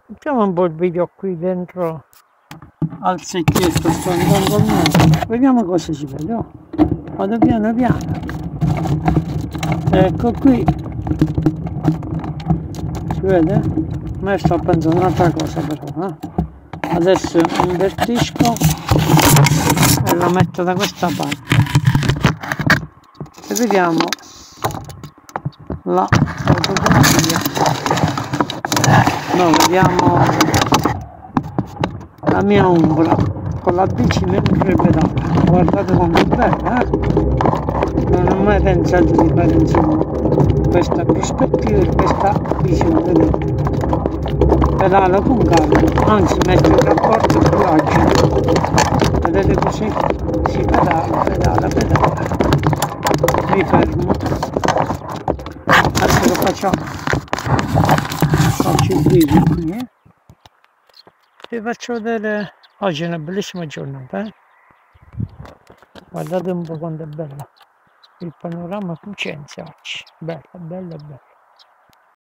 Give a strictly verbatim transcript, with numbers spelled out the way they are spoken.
Mettiamo un po' il video qui dentro al secchietto, sto andando al mondo. Vediamo cosa si vede. Oh. Vado piano piano. Ecco qui. Si vede? Ma io sto pensando un'altra cosa però. Eh? Adesso invertisco e la metto da questa parte. E vediamo la fotografia. No, vediamo la mia ombra con la bici mentre pedala. Guardate quanto è bella, eh? Non ho mai pensato di fare insomma questa prospettiva e questa visione, vedete? Pedalo con calma, anzi metto il rapporto più agile. Vedete così? Si pedala, pedala, pedala. Mi fermo. Adesso lo facciamo. Faccio il video qui, eh? Vi faccio vedere. Oggi è una bellissima giornata, eh? Guardate un po' quanto è bella il panorama Cucenza oggi, bella, bella, bella.